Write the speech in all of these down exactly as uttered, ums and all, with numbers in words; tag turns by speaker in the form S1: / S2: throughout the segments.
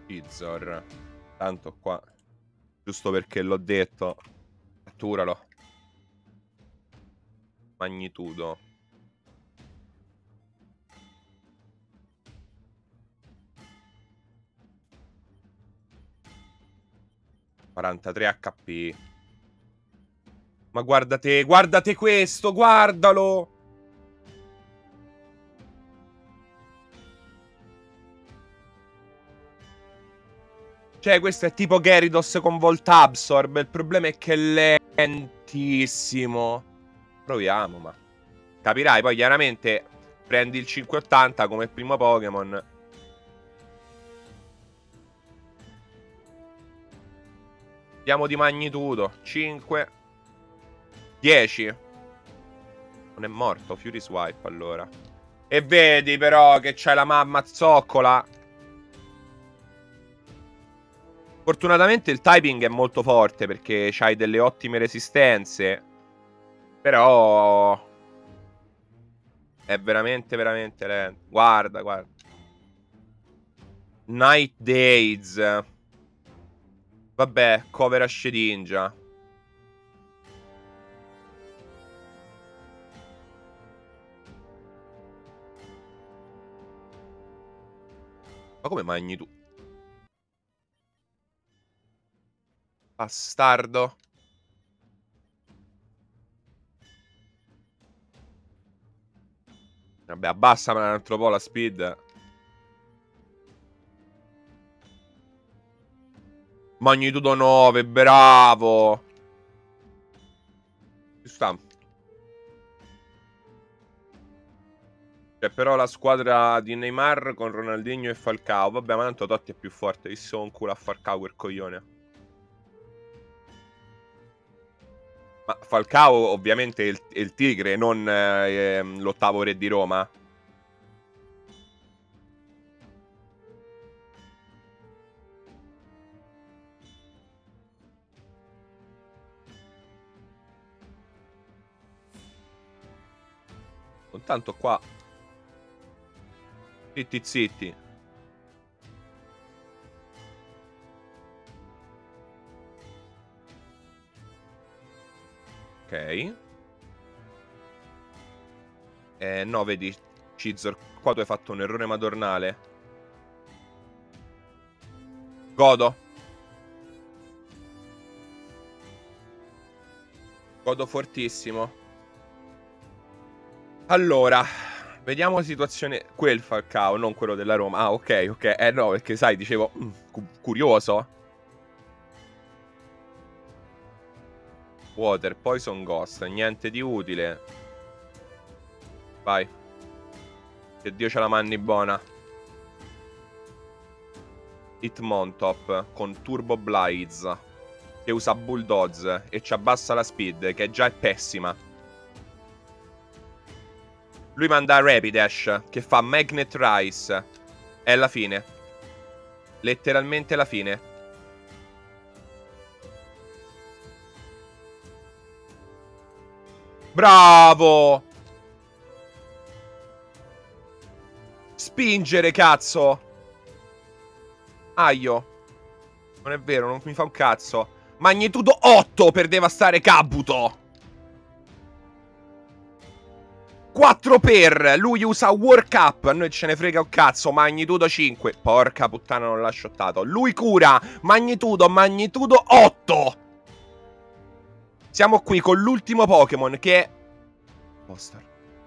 S1: Scizor. Tanto qua, giusto perché l'ho detto, catturalo. Magnitudo. quarantatré H P. Ma guardate, guardate questo, guardalo! Cioè, questo è tipo Gyarados con Volt Absorb. Il problema è che è lentissimo. Proviamo, ma... Capirai, poi chiaramente prendi il cinquecentottanta come primo Pokémon. Andiamo di magnitudo. cinque. dieci. Non è morto, Fury Swipe allora. E vedi però che c'è la mamma zoccola. Fortunatamente il typing è molto forte perché c'hai delle ottime resistenze. Però è veramente veramente lento. Guarda, guarda. Night Days. Vabbè, cover a Shedinja. Ma come magni tu? Bastardo. Vabbè, abbassa un altro po' la speed. Magnitudo nove, bravo. Ci sta. C'è però la squadra di Neymar con Ronaldinho e Falcao. Vabbè, ma tanto Totti è più forte. Visto un culo a Falcao quel coglione. Ma Falcao ovviamente è il, è il tigre, non eh, l'ottavo re di Roma. Intanto qua zitti zitti. Ok. Eh no, vedi Scizor, qua tu hai fatto un errore madornale. Godo. Godo fortissimo. Allora, vediamo la situazione. Quel Falcao, non quello della Roma. Ah, ok, ok. Eh no, perché sai, dicevo, mm, cu curioso. Water, Poison Ghost, niente di utile. Vai. Che Dio ce la manni buona. Hitmontop con Turbo Blades, che usa Bulldoze e ci abbassa la speed, che già è pessima. Lui manda Rapidash, che fa Magnet Rise. È la fine. Letteralmente la fine. Bravo! Spingere, cazzo! Aio. Non è vero, non mi fa un cazzo. Magnitudo otto per devastare Kabuto. quattro per. Lui usa Work Up. A noi ce ne frega un cazzo. Magnitudo cinque. Porca puttana, non l'ha shottato. Lui cura. Magnitudo, magnitudo otto. Siamo qui con l'ultimo Pokémon che è Poster.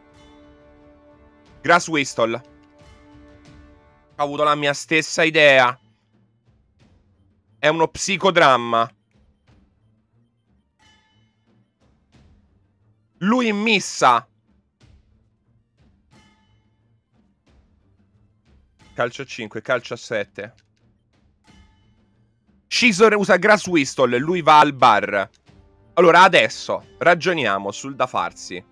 S1: Grass Whistle. Ho avuto la mia stessa idea. È uno psicodramma. Lui in missa. Calcio cinque, calcio sette. Scizor usa Grass Whistle, lui va al bar. Allora, adesso ragioniamo sul da farsi.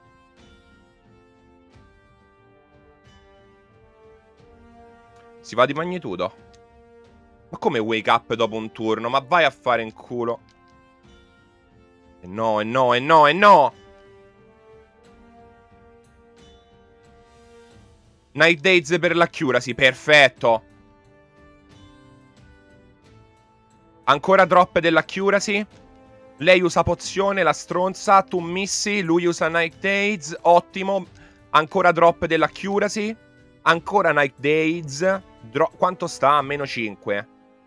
S1: Si va di magnitudo. Ma come wake up dopo un turno? Ma vai a fare in culo. E no, e no, e no, e no. Night Days per la Curasi, perfetto. Ancora drop dell'accuracy. Lei usa pozione, la stronza. Tu missi, lui usa Night Days. Ottimo. Ancora drop dell'accuracy. Ancora Night Days. Dro Quanto sta? Meno cinque.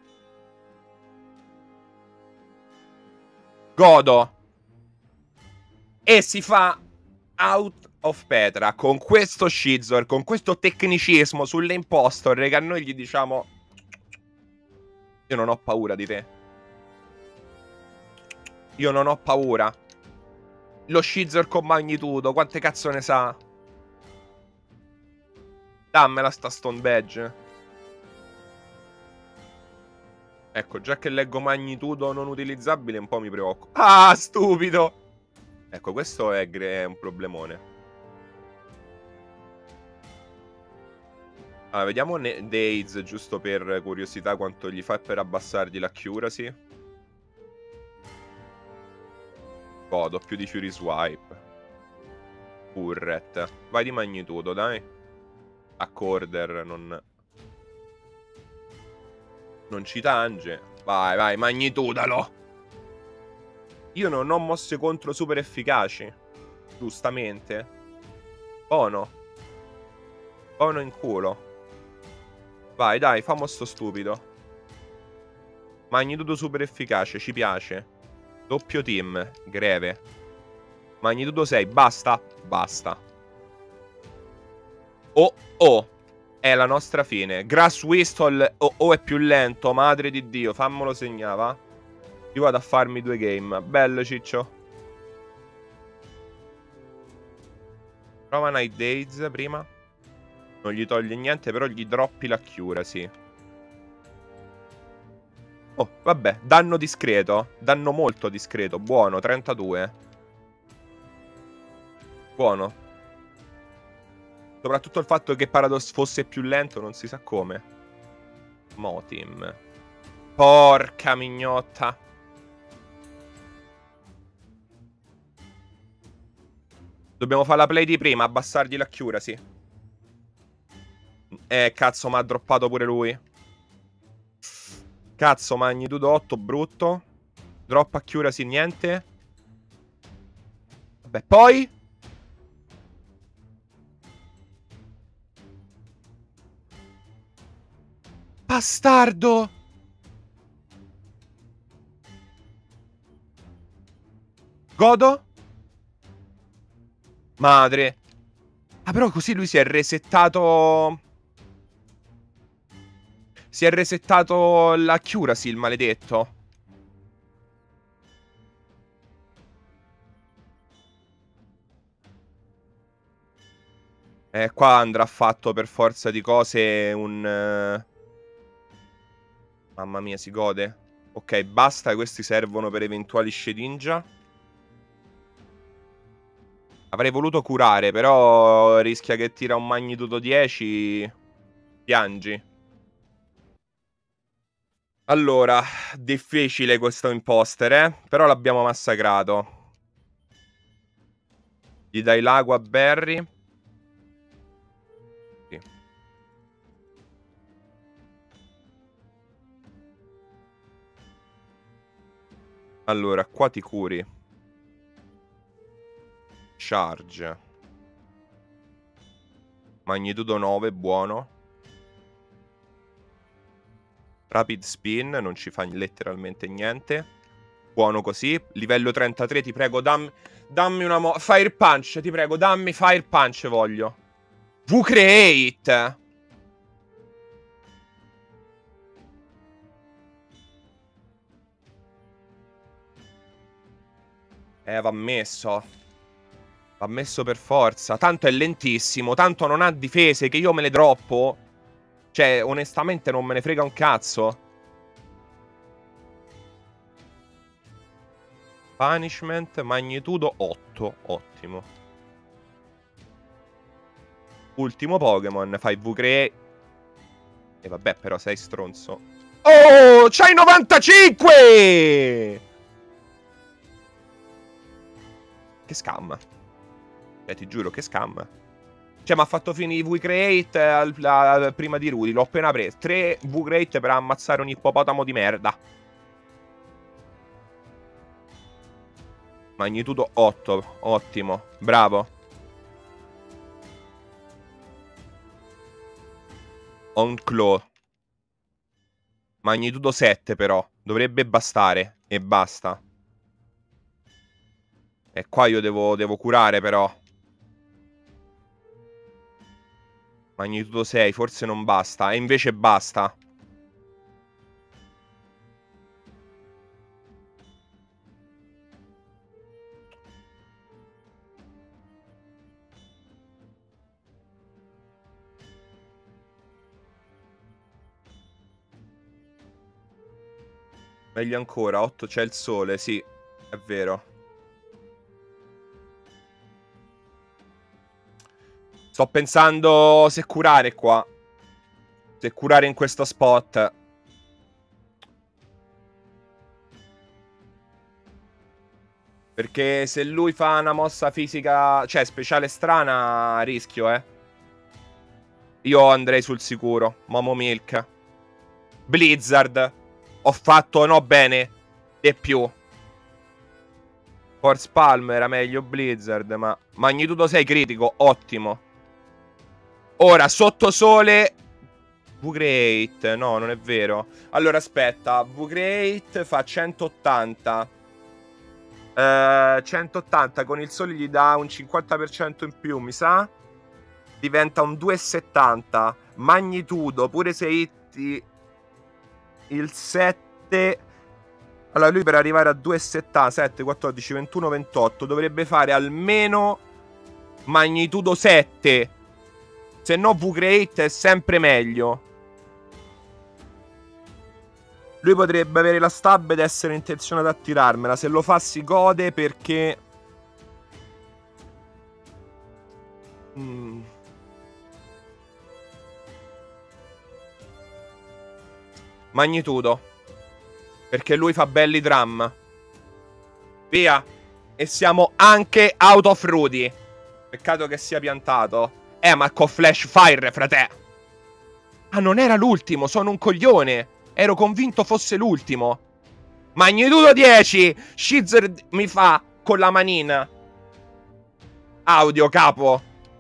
S1: Godo. E si fa out of Petra con questo Scizor, con questo tecnicismo sulle impostor che a noi gli diciamo: io non ho paura di te. Io non ho paura. Lo Scizor con magnitudo, quante cazzo ne sa? Dammela sta Stone Badge. Ecco, già che leggo magnitudo non utilizzabile un po' mi preoccupa. Ah, stupido! Ecco, questo è, è un problemone. Allora, vediamo Days, giusto per curiosità, quanto gli fa per abbassargli l'accuracy. Godo, più di Fury Swipe. Turret. Vai di magnitudo, dai. Accorder, non... Non ci tange. Vai, vai, magnitudalo. Io non ho mosse contro super efficaci. Giustamente. Buono. Buono in culo. Vai, dai, famo sto stupido. Magnitudo super efficace, ci piace. Doppio team, greve. Magnitudo sei, basta? Basta. Oh, oh. È la nostra fine. Grass Whistle o oh, oh, è più lento, madre di Dio. Fammelo segnare, va. Io vado a farmi due game. Bello, ciccio. Prova Night Days prima. Non gli toglie niente, però gli droppi l'accuracy. Oh, vabbè. Danno discreto. Danno molto discreto. Buono, trentadue. Buono. Soprattutto il fatto che Paradox fosse più lento, non si sa come. Motim. Porca mignotta. Dobbiamo fare la play di prima, abbassargli l'accuracy. Eh, cazzo, mi ha droppato pure lui. Cazzo, magnitudo otto, brutto. Drop accuracy, niente. Vabbè, poi... Bastardo! Godo? Madre. Ah, però così lui si è resettato... Si è resettato l'accuracy, il maledetto. Eh, qua andrà fatto per forza di cose un... Mamma mia, si gode. Ok, basta, questi servono per eventuali sceninja. Avrei voluto curare, però rischia che tira un magnitudo dieci. Piangi. Allora, difficile questo imposter, eh? Però l'abbiamo massacrato. Gli dai l'ago a Barry. Sì. Allora, qua ti curi. Charge. Magnitudo nove, buono. Rapid spin, non ci fa letteralmente niente. Buono così. Livello trentatré, ti prego, dammi, dammi una mo... Fire punch, ti prego, dammi fire punch, voglio. V-Create. Eh, va messo. Va messo per forza. Tanto è lentissimo. Tanto non ha difese, che io me le droppo. Cioè, onestamente non me ne frega un cazzo. Punishment, magnitudo otto. Ottimo. Ultimo Pokémon. Fai V-Create. E vabbè, però sei stronzo. Oh, c'hai novantacinque! Che scam. Eh, ti giuro, che scam. Cioè, mi ha fatto finire i V-Create al, al, prima di Rudy. L'ho appena preso. tre V-Create per ammazzare un ippopotamo di merda. Magnitudo otto. Ottimo. Bravo. On claw. Magnitudo sette però. Dovrebbe bastare. E basta. E qua io devo, devo curare però. Magnitudo sei. Forse non basta. E invece basta. Meglio ancora. otto c'è il sole. Sì. È vero. Sto pensando se curare qua. Se curare in questo spot. Perché se lui fa una mossa fisica, cioè speciale strana, rischio, eh. Io andrei sul sicuro. Momo Milk. Blizzard. Ho fatto no bene. E più. Force Palm era meglio Blizzard, ma magnitudo sei critico, ottimo. Ora, sotto sole V-Great, no, non è vero. Allora, aspetta, V-Great fa centottanta. Eh, centottanta con il sole gli dà un cinquanta per cento in più, mi sa. Diventa un due e settanta. Magnitudo, pure se hitti il sette. Allora lui per arrivare a due e settanta, sette, quattordici, ventuno, ventotto dovrebbe fare almeno magnitudo sette. Se no V-Great è sempre meglio. Lui potrebbe avere la stab ed essere intenzionato a tirarmela. Se lo fa si gode perché... Mm. Magnitudo. Perché lui fa belli drum. Via. E siamo anche out of Rudy. Peccato che sia piantato. Eh, ma con Flash Fire, frate. Ah, non era l'ultimo, sono un coglione. Ero convinto fosse l'ultimo. Magnitudo dieci. Shizzer mi fa con la manina. Audio, capo.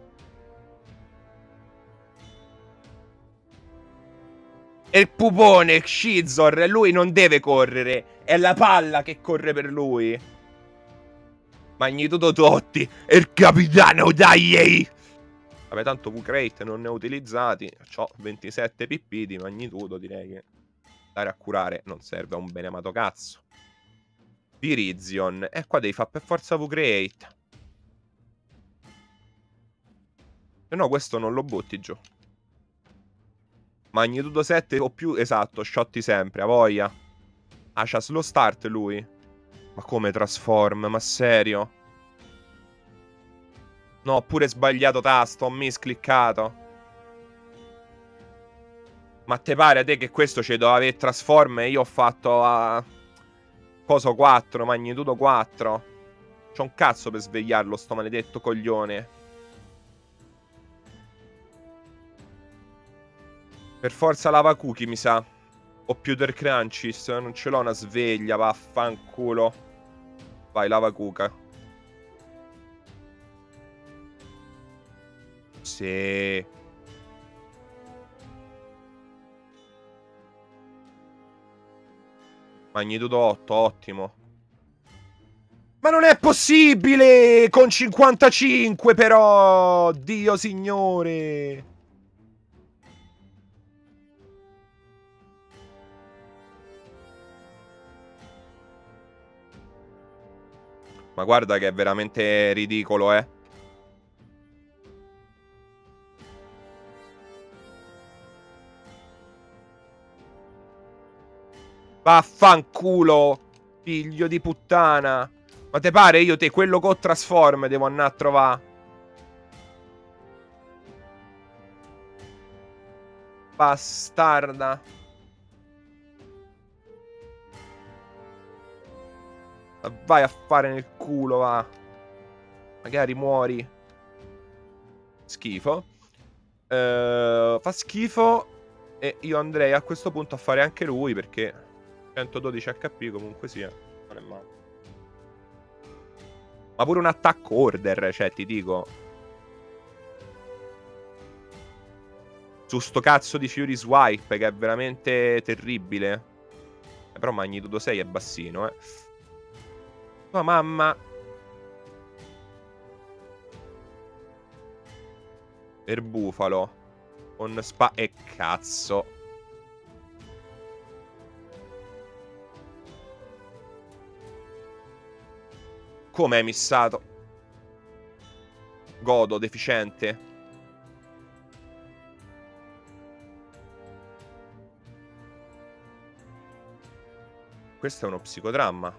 S1: E il pupone, Shizor, lui non deve correre. È la palla che corre per lui. Magnitudo Totti. E il capitano, dai. Vabbè, tanto V-Great non ne ho utilizzati. C'ho ventisette P P di magnitudo, direi che andare a curare non serve a un beneamato cazzo. Virizion. E qua devi fare per forza V-Great. Se no questo non lo butti giù. Magnitudo sette o più, esatto, shotti sempre, a voglia. Ah, c'ha slow start lui. Ma come transform? Ma serio? No, ho pure sbagliato tasto, ho miscliccato. Ma te pare a te che questo ci doveva avere transform e io ho fatto a... Coso quattro, magnitudo quattro. C'ho un cazzo per svegliarlo sto maledetto coglione. Per forza lava cookie mi sa. O Pewter Crunchies. Non ce l'ho una sveglia, vaffanculo. Vai, lava cuca. Sì. Magnitudo otto, ottimo. Ma non è possibile! Con cinquantacinque però! Dio signore! Ma guarda che è veramente ridicolo, eh. Vaffanculo, figlio di puttana. Ma te pare io te quello con trasform devo andare a trovare? Bastarda. Vai a fare nel culo, va. Magari muori. Schifo. Uh, fa schifo. E io andrei a questo punto a fare anche lui, perché centododici H P comunque sia. Non è male. Ma pure un attack order, cioè, ti dico. Su sto cazzo di Fury Swipe, che è veramente terribile. Eh, però magnitudo sei è bassino, eh. Tua mamma. Per bufalo. Con spa... E cazzo. Come hai missato? Godo, deficiente. Questo è uno psicodramma.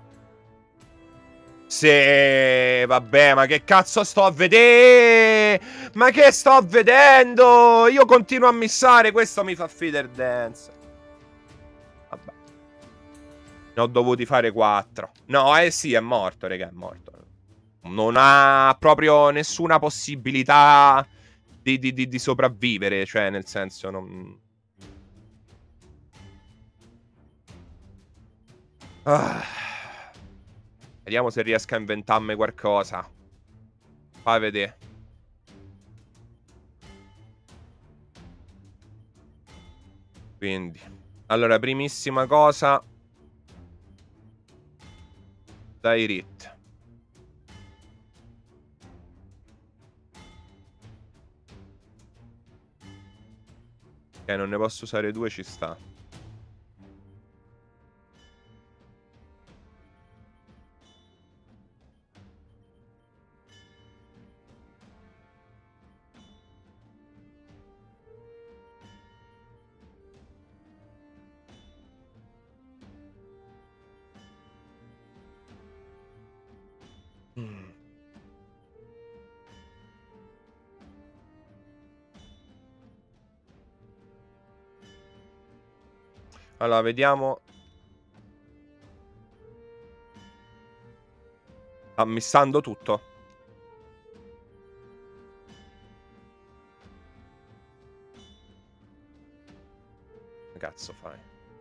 S1: Sì, vabbè, ma che cazzo sto a vedere? Ma che sto vedendo? Io continuo a missare, questo mi fa feeder dance. Vabbè. Ne ho dovuti fare quattro. No, eh sì, è morto, raga, è morto. Non ha proprio nessuna possibilità di, di, di, di sopravvivere, cioè, nel senso, non... Ah. Vediamo se riesco a inventarmi qualcosa. Fai vedere. Quindi, allora, primissima cosa, Dairit. Ok, non ne posso usare due, ci sta. Mm. Allora, vediamo. Ammissando tutto. Che cazzo fai?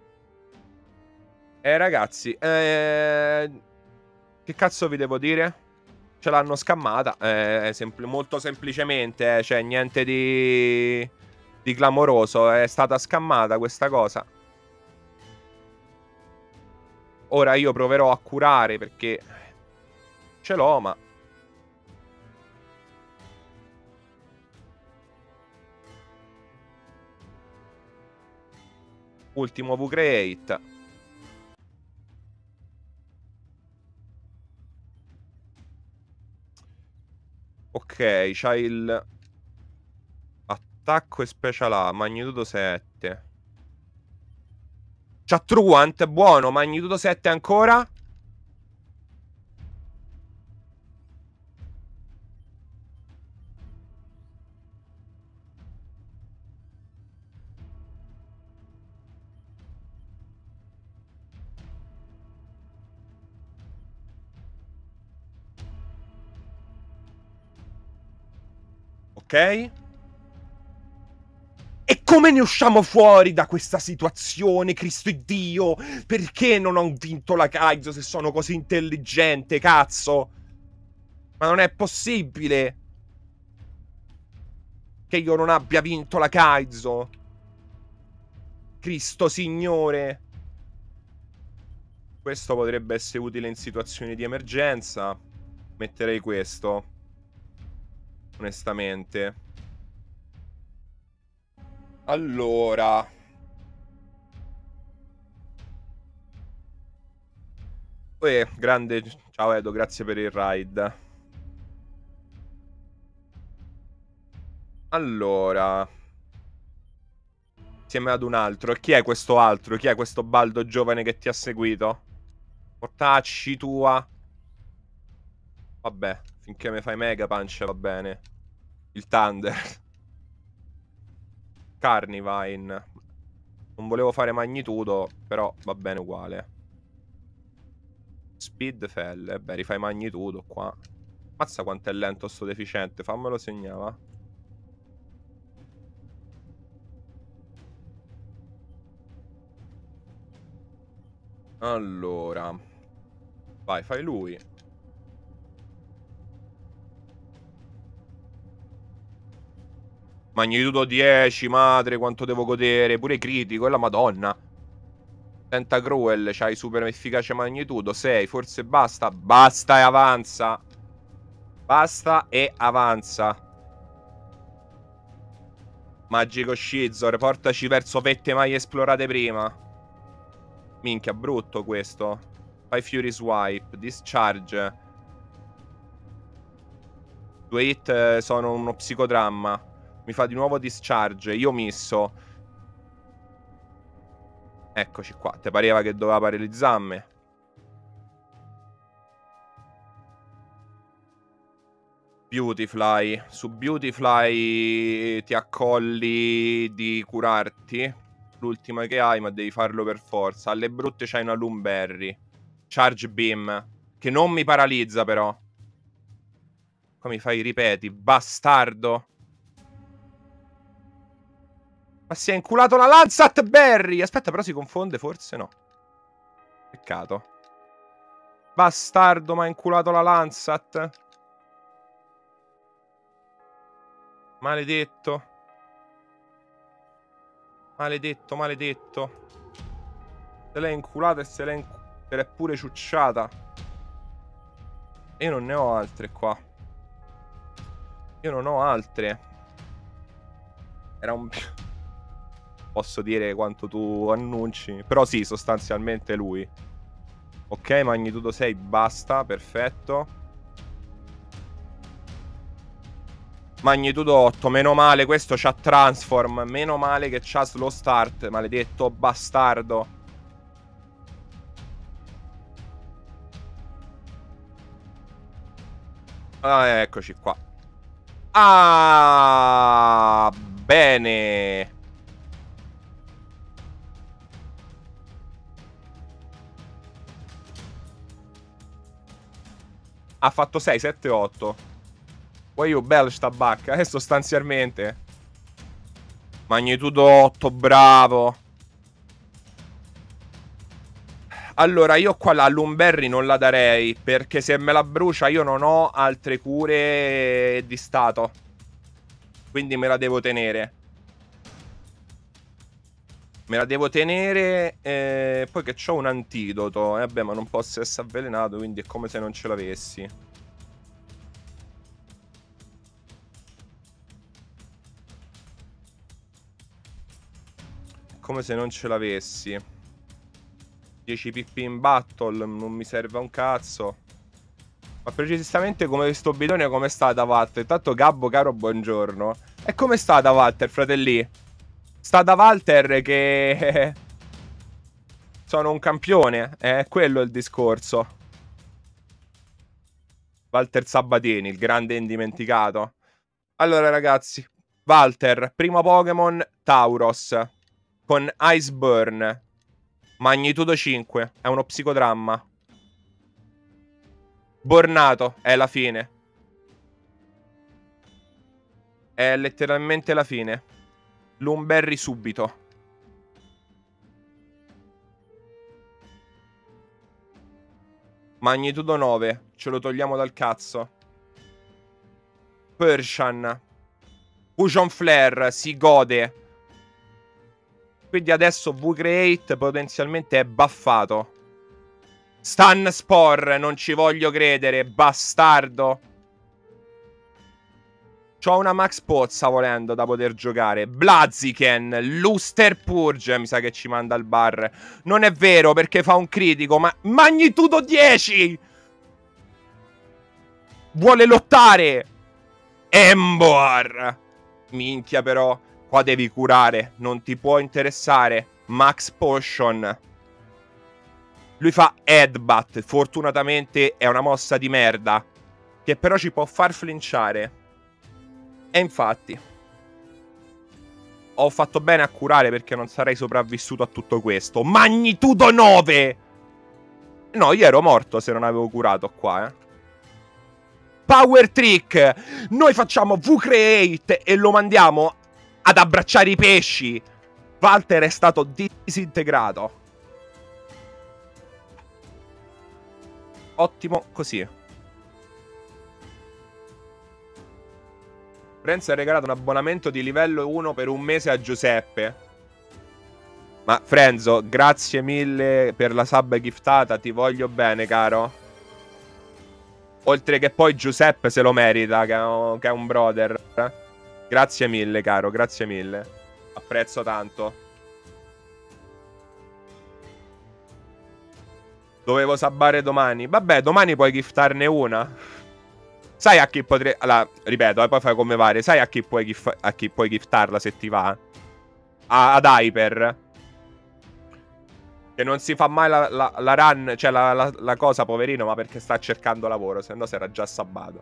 S1: Eh, ragazzi, eh... che cazzo vi devo dire? Ce l'hanno scammata. Eh, sempl molto semplicemente, eh, cioè, niente di... di clamoroso. È stata scammata questa cosa. Ora io proverò a curare perché ce l'ho, ma... Ultimo V-Create. Ok, c'hai il... Attacco e special A, magnitudo sette. C'ha Truant, buono, magnitudo sette ancora. Ok. E come ne usciamo fuori da questa situazione, Cristo e Dio? Perché non ho vinto la Kaizo se sono così intelligente, cazzo? Ma non è possibile che io non abbia vinto la Kaizo. Cristo Signore. Questo potrebbe essere utile in situazioni di emergenza. Metterei questo. Onestamente. Allora. Uè, grande. Ciao Edo, grazie per il ride. Allora. Insieme ad un altro. E chi è questo altro? Chi è questo baldo giovane che ti ha seguito? Portacci tua. Vabbè, finché mi fai Mega Punch va bene. Il Thunder. Carnivine. Non volevo fare magnitudo, però va bene uguale. Speed Fell. E beh, rifai magnitudo qua. Mazza quanto è lento sto deficiente. Fammelo segnare. Allora. Vai, fai lui. Magnitudo dieci, madre, quanto devo godere. Pure critico, è la madonna. Tentacruel, c'hai super efficace magnitudo. sei, forse basta. Basta e avanza. Basta e avanza. Magico Scizor, portaci verso vette mai esplorate prima. Minchia, brutto questo. Fai Fury Swipe, Discharge. Due hit eh, sono uno psicodramma. Mi fa di nuovo Discharge. Io misso. Eccoci qua. Te pareva che doveva paralizzarmi? Beautyfly. Su Beautyfly ti accolli di curarti. L'ultima che hai, ma devi farlo per forza. Alle brutte c'hai una Lumberry. Charge Beam. Che non mi paralizza però. Come fai, ripeti, bastardo. Ma si è inculato la Landsat Berry. Aspetta, però si confonde, forse no. Peccato. Bastardo, ma ha inculato la Landsat. Maledetto. Maledetto, maledetto. Se l'è inculata e se l'è inc se l'è pure ciucciata. Io non ne ho altre qua. Io non ho altre. Era un... Posso dire quanto tu annunci. Però sì, sostanzialmente lui. Ok, magnitudo sei, basta, perfetto. Magnitudo otto, meno male, questo c'ha Transform. Meno male che c'ha Slow Start, maledetto bastardo. Ah, eccoci qua. Ah, bene. Ha fatto sei, sette, otto. Poi io bello sta bacca, eh, sostanzialmente. Magnitudo otto, bravo. Allora, io qua la Lumberry non la darei, perché se me la brucia io non ho altre cure di stato. Quindi me la devo tenere. Me la devo tenere. eh, Poi che c'ho un antidoto. E eh, vabbè, ma non posso essere avvelenato, quindi è come se non ce l'avessi. Come se non ce l'avessi. dieci P P in battle, non mi serve a un cazzo. Ma precisamente come questo bidone, come sta da Walter? Intanto Gabbo, caro, buongiorno. E come sta da Walter, fratelli? Sta da Walter che... sono un campione, è quello il discorso. Walter Sabatini, il grande indimenticato. Allora ragazzi, Walter, primo Pokémon, Tauros. Con Iceburn. Magnitudo cinque, è uno psicodramma. Bornato, è la fine. È letteralmente la fine. Lumberry subito. Magnitudo nove, ce lo togliamo dal cazzo. Persian. Fusion Flare, si gode. Quindi adesso V-Create potenzialmente è buffato. Stun Spore, non ci voglio credere, bastardo. C'ho una Max Pozza volendo da poter giocare. Blaziken, Luster Purge, mi sa che ci manda al bar. Non è vero perché fa un critico, ma magnitudo dieci! Vuole lottare! Emboar! Minchia però, qua devi curare, non ti può interessare. Max Potion. Lui fa Headbutt, fortunatamente è una mossa di merda, che però ci può far flinciare. E infatti ho fatto bene a curare perché non sarei sopravvissuto a tutto questo. Magnitudo nove! No, io ero morto se non avevo curato qua, eh. Power Trick! Noi facciamo V-Create e lo mandiamo ad abbracciare i pesci. Walter è stato disintegrato. Ottimo così. Frenzo ha regalato un abbonamento di livello uno per un mese a Giuseppe. Ma Frenzo, grazie mille per la sub giftata, ti voglio bene, caro. Oltre che poi Giuseppe se lo merita, che è un, che è un brother. Grazie mille, caro, grazie mille. Apprezzo tanto. Dovevo sabbare domani. Vabbè, domani puoi giftarne una. Sai a chi potrei... Allora, ripeto, eh, poi fai come pare. Sai a chi puoi, gif... a chi puoi giftarla se ti va? A... Ad Hyper. Che non si fa mai la, la, la run, cioè la, la, la cosa, poverino, ma perché sta cercando lavoro, se no si era già sabbato.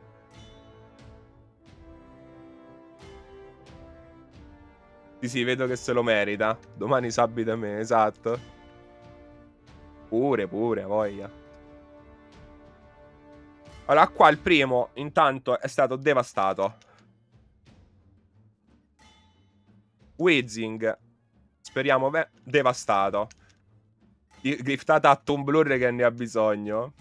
S1: Sì, sì, vedo che se lo merita. Domani sabbi da me, esatto. Pure, pure, voglia. Allora, qua il primo, intanto, è stato devastato. Wizzing. Speriamo, beh, devastato. Giftata a Tumblr che ne ha bisogno.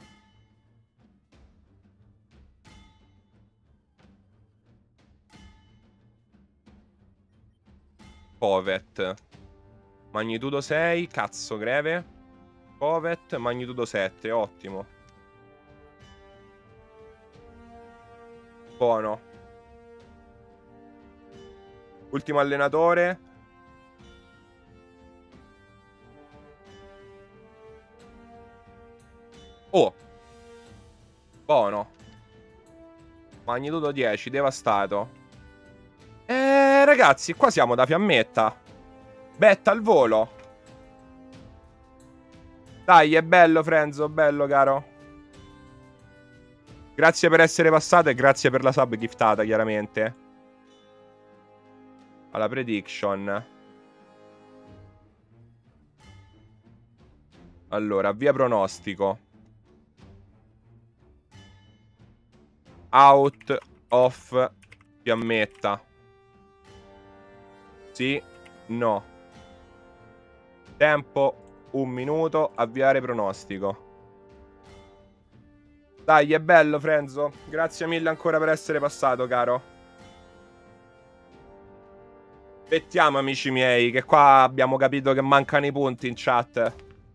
S1: Povet. Magnitudo sei, cazzo greve. Povet, magnitudo sette, ottimo. Buono. Ultimo allenatore. Oh. Buono. Magnitudo dieci, devastato. Eh, ragazzi, qua siamo da fiammetta. Betta al volo. Dai, è bello, Frenzo, bello, caro. Grazie per essere passato e grazie per la sub giftata, chiaramente. Alla prediction. Allora, via pronostico. Out of fiammetta. Sì, no. Tempo, un minuto, avviare pronostico. Dai, è bello, Frenzo. Grazie mille ancora per essere passato, caro. Aspettiamo, amici miei, che qua abbiamo capito che mancano i punti in chat.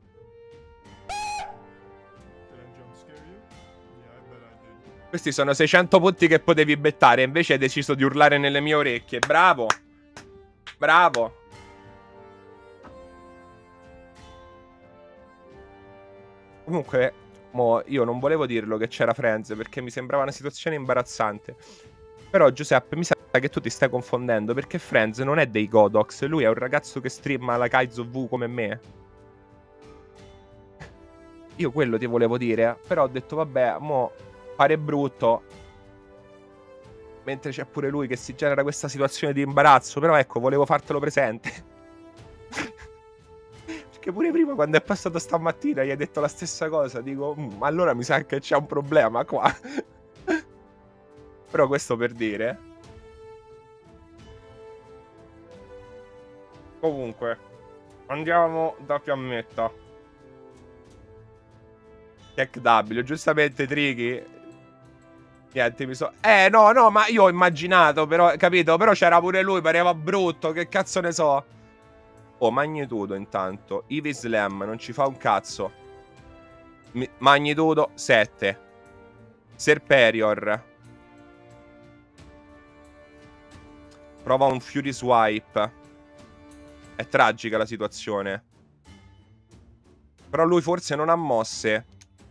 S1: Questi sono seicento punti che potevi bettare, invece hai deciso di urlare nelle mie orecchie. Bravo. Bravo. Comunque, mo, io non volevo dirlo che c'era Friends perché mi sembrava una situazione imbarazzante. Però, Giuseppe, mi sa che tu ti stai confondendo perché Friends non è dei Godox. Lui è un ragazzo che streama la Kaizo V come me. Io quello ti volevo dire. Però ho detto, vabbè, mo pare brutto. Mentre c'è pure lui che si genera questa situazione di imbarazzo. Però ecco, volevo fartelo presente. Perché pure prima quando è passato stamattina gli hai detto la stessa cosa. Dico, mm, allora mi sa che c'è un problema qua. Però questo per dire. Comunque, andiamo da fiammetta. Tech W, giustamente Tricky. Niente, mi so... Eh, no, no, ma io ho immaginato, però, capito? Però c'era pure lui, pareva brutto, che cazzo ne so. Oh, magnitudo intanto. Ivy Slam, non ci fa un cazzo. Mi... Magnitudo sette. Serperior. Prova un Fury Swipe. È tragica la situazione. Però lui forse non ha mosse.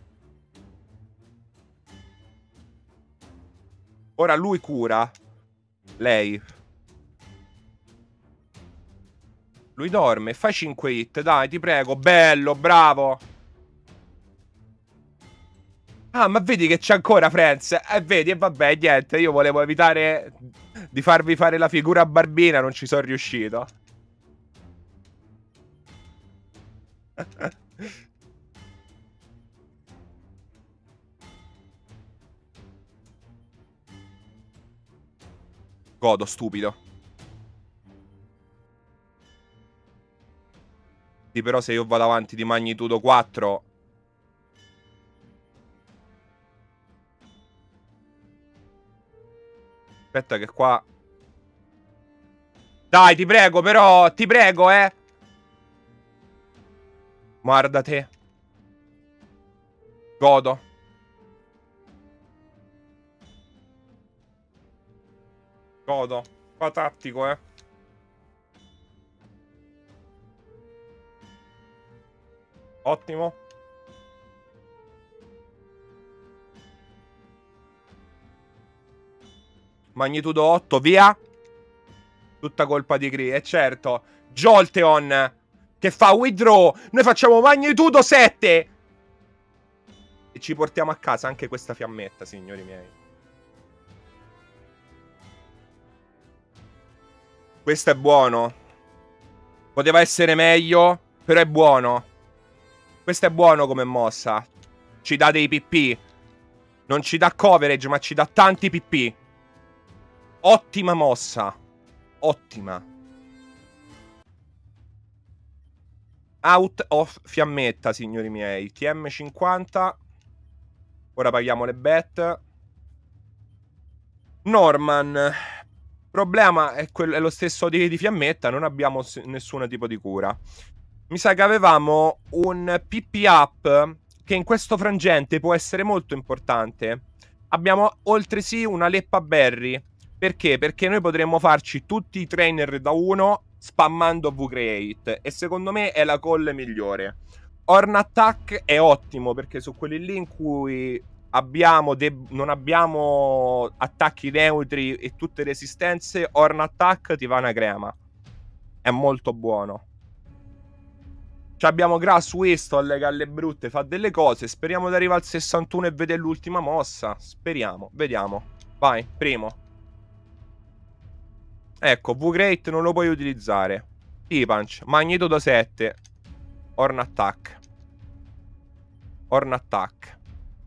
S1: Ora lui cura. Lei. Lui dorme. Fai cinque hit. Dai, ti prego. Bello, bravo. Ah, ma vedi che c'è ancora Friends. E eh, vedi, e vabbè, niente. Io volevo evitare di farvi fare la figura barbina. Non ci sono riuscito. Godo, stupido. Sì, però se io vado avanti di magnitudo quattro... Aspetta che qua Dai, ti prego, però, ti prego, eh. Guarda te. Godo. Godo. Qua tattico, eh. Ottimo. Magnitudo otto, via. Tutta colpa di Cree. E certo, Jolteon che fa withdraw. Noi facciamo magnitudo sette. E ci portiamo a casa anche questa fiammetta, signori miei. Questo è buono. Poteva essere meglio, però è buono. Questo è buono come mossa. Ci dà dei P P. Non ci dà coverage, ma ci dà tanti P P. Ottima mossa. Ottima. Out of fiammetta, signori miei. T M cinquanta. Ora paghiamo le bet. Norman. Problema è, è lo stesso di, di fiammetta. Non abbiamo nessun tipo di cura. Mi sa che avevamo un P P up che in questo frangente può essere molto importante. Abbiamo altresì una Leppa Berry. Perché? Perché noi potremmo farci tutti i trainer da uno spammando V-Create. E secondo me è la call migliore. Horn Attack è ottimo perché su quelli lì in cui abbiamo non abbiamo attacchi neutri e tutte resistenze, Horn Attack ti va una crema. È molto buono. Ci abbiamo Grass Whistle, Galle Brutte, fa delle cose. Speriamo di arrivare al sessantuno e vedere l'ultima mossa. Speriamo, vediamo. Vai, primo. Ecco, V-Crate non lo puoi utilizzare. T-Punch, Magnitudo sette. Horn Attack. Horn Attack.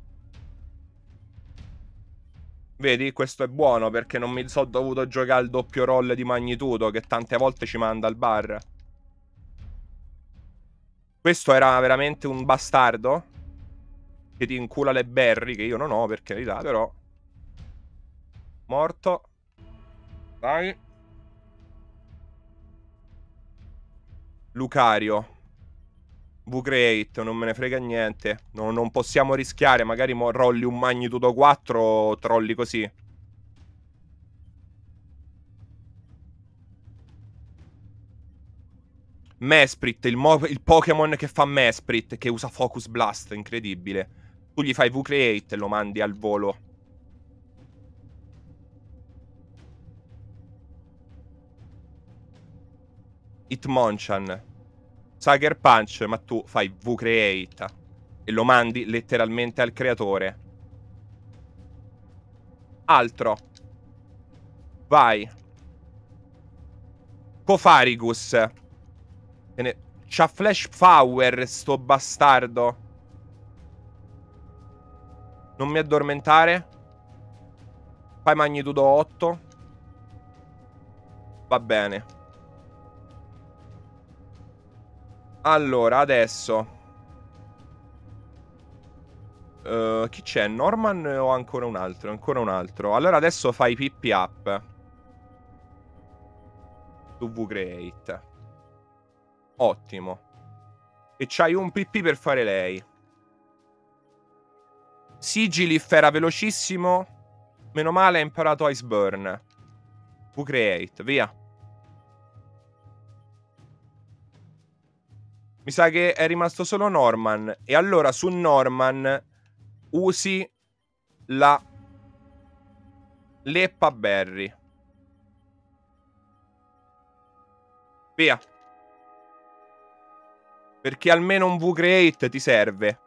S1: Vedi, questo è buono perché non mi sono dovuto giocare il doppio roll di Magnitudo che tante volte ci manda al bar. Questo era veramente un bastardo che ti incula le berry, che io non ho per carità, però. Morto. Vai. Lucario. V-Create, non me ne frega niente. No, non possiamo rischiare, magari mo rolli un Magnitudo quattro o trolli così. Mesprit, il, il Pokémon che fa Mesprit, che usa Focus Blast, incredibile. Tu gli fai V-Create e lo mandi al volo. Hitmonchan. Sucker Punch, ma tu fai V-Create e lo mandi letteralmente al creatore. Altro. Vai. Cofarigus. Ne... C'ha Flash Power sto bastardo. Non mi addormentare. Fai Magnitudo otto. Va bene. Allora, adesso uh, chi c'è? Norman o ancora un altro? Ancora un altro. Allora adesso fai P P up su V-Create. Ottimo. E c'hai un P P per fare lei. Sigilif era velocissimo. Meno male ha imparato Iceburn. V-Create, via. Mi sa che è rimasto solo Norman. E allora su Norman usi la Leppa Berry. Via. Perché almeno un V-Create ti serve.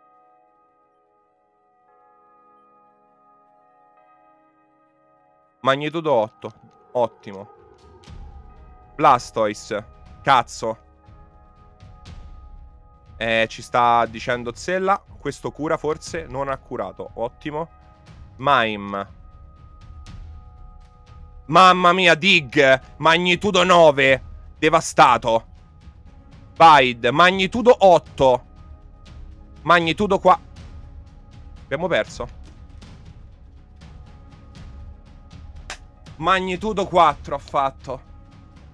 S1: Magnitudo otto. Ottimo. Blastoise. Cazzo. Eh, ci sta dicendo Zella. Questo cura forse. Non ha curato. Ottimo. Mime. Mamma mia, Dig. Magnitudo nove. Devastato. Bide. Magnitudo otto. Magnitudo qua. Abbiamo perso. Magnitudo quattro ha fatto.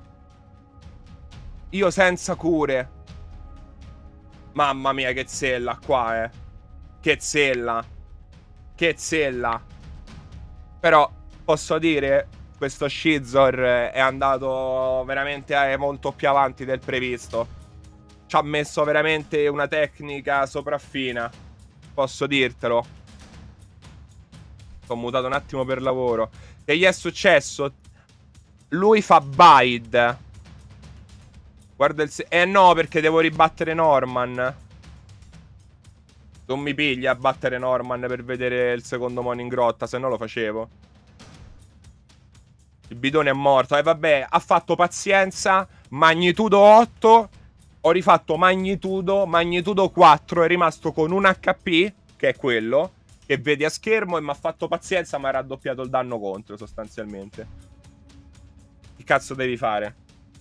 S1: Io senza cure. Mamma mia, che zella qua, eh. Che zella. Che zella. Però, posso dire, questo Scizor è andato veramente molto più avanti del previsto. Ci ha messo veramente una tecnica sopraffina. Posso dirtelo. Ho mutato un attimo per lavoro. Che gli è successo? Lui fa Bide. Guarda il... Eh no, perché devo ribattere Norman. Non mi piglia a battere Norman per vedere il secondo mono in grotta, se no lo facevo. Il bidone è morto. E eh, vabbè, ha fatto pazienza. Magnitudo otto. Ho rifatto magnitudo. Magnitudo quattro. È rimasto con un H P, che è quello che vedi a schermo, e mi ha fatto pazienza, ma ha raddoppiato il danno contro, sostanzialmente. Che cazzo devi fare?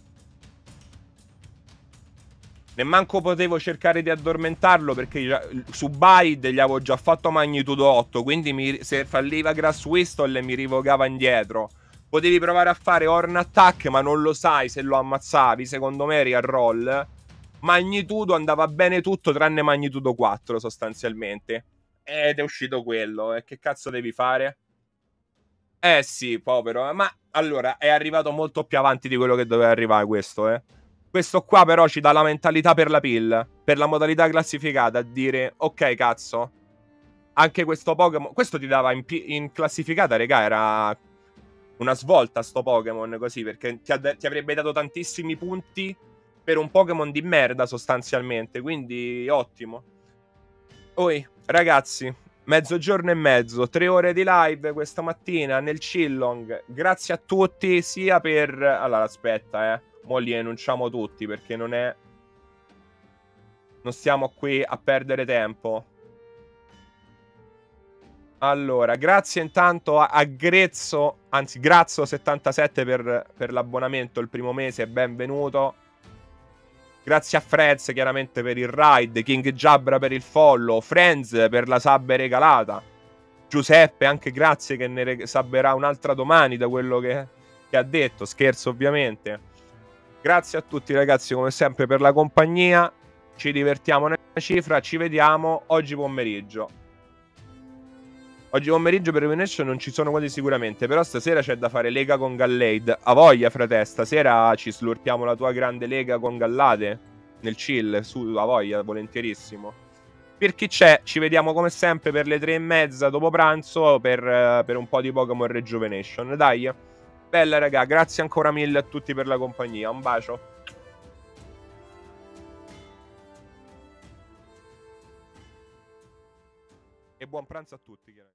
S1: Nemmanco potevo cercare di addormentarlo, perché su Bide gli avevo già fatto magnitudo otto, quindi mi, se falliva Grass Whistle mi rivocava indietro. Potevi provare a fare Horn Attack, ma non lo sai se lo ammazzavi. Secondo me eri a roll. Magnitudo andava bene tutto tranne magnitudo quattro, sostanzialmente. Ed è uscito quello. E che cazzo devi fare? Eh sì, povero. Ma allora, è arrivato molto più avanti di quello che doveva arrivare questo, eh. Questo qua però ci dà la mentalità per la pill, per la modalità classificata, a dire, ok cazzo, anche questo Pokémon, questo ti dava in, in classificata, regà, era una svolta sto Pokémon così, perché ti, ti avrebbe dato tantissimi punti per un Pokémon di merda sostanzialmente, quindi ottimo. Oi, ragazzi, mezzogiorno e mezzo, tre ore di live questa mattina nel Chillong, grazie a tutti, sia per... Allora, aspetta, eh. Mo li enunciamo tutti, perché non è... Non stiamo qui a perdere tempo. Allora, grazie intanto a, a Grezzo, anzi Grazzo settantasette per, per l'abbonamento il primo mese, benvenuto. Grazie a Frez chiaramente per il ride, King Jabra per il follow, Friends per la sub regalata, Giuseppe anche grazie che ne sabberà un'altra domani da quello che, che ha detto, scherzo ovviamente. Grazie a tutti ragazzi come sempre per la compagnia, ci divertiamo nella cifra, ci vediamo oggi pomeriggio. Oggi pomeriggio per Revenation non ci sono quasi sicuramente, però stasera c'è da fare lega con Gallade. A voglia frate, stasera ci slurpiamo la tua grande lega con Gallate nel chill, su, a voglia, volentierissimo. Per chi c'è, ci vediamo come sempre per le tre e mezza dopo pranzo per, per un po' di Pokémon Rejuvenation. Dai, bella raga, grazie ancora mille a tutti per la compagnia, un bacio. E buon pranzo a tutti.